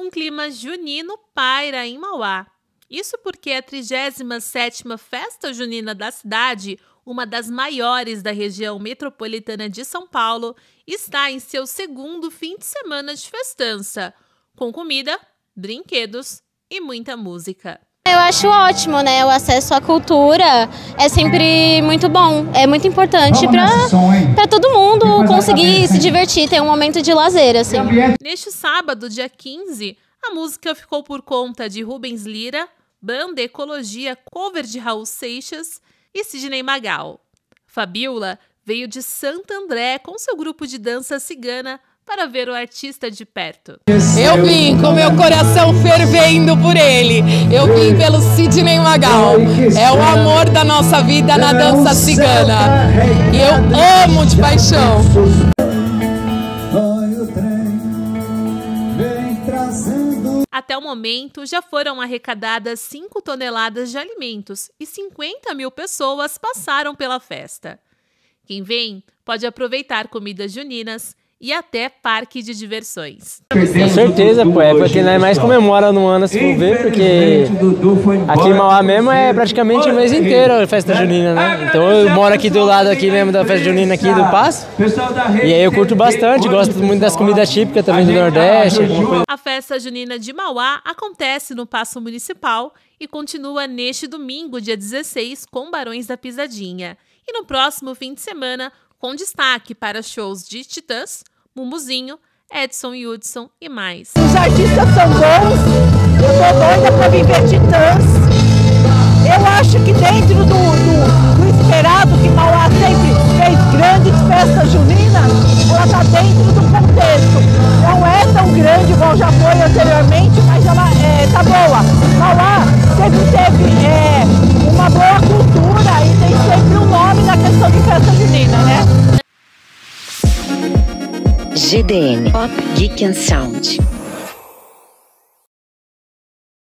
um clima junino paira em Mauá. Isso porque a 37ª Festa Junina da cidade, uma das maiores da região metropolitana de São Paulo, está em seu segundo fim de semana de festança, com comida, brinquedos e muita música. Eu acho ótimo, né? O acesso à cultura é sempre muito bom, é muito importante para todo mundo conseguir se divertir, ter um momento de lazer, assim. Neste sábado, dia 15, a música ficou por conta de Rubens Lira, Banda Ecologia cover de Raul Seixas e Sidney Magal. Fabiola veio de Santo André com seu grupo de dança cigana para ver o artista de perto. Eu vim com meu coração fervendo por ele. Eu vim pelo Sidney Magal. É o amor da nossa vida na dança cigana. E eu amo de paixão. Até o momento, já foram arrecadadas 5 toneladas de alimentos e 50 mil pessoas passaram pela festa. Quem vem pode aproveitar comidas juninas e até parque de diversões. Com certeza, pô, é porque nós mais comemora no ano, se for ver, porque aqui em Mauá mesmo é praticamente o mês inteiro a festa junina, né? Então eu moro aqui do lado aqui mesmo da festa junina aqui do Passo, e aí eu curto bastante, gosto muito das comidas típicas também do Nordeste. A festa junina de Mauá acontece no Paço Municipal e continua neste domingo, dia 16, com Barões da Pisadinha. E no próximo fim de semana, com destaque para shows de Titãs, Mumuzinho, Edson e Hudson e mais. Os artistas são bons, eu tô doida para viver Titãs. Eu acho que dentro do esperado, que Mauá sempre fez grandes festas juninas, ela está dentro do contexto. Não é tão grande igual já foi anteriormente, mas ela tá boa. Mauá sempre teve uma boa cultura e tem sempre um nome na questão de festa junina, né? GDN Pop Geek and Sound.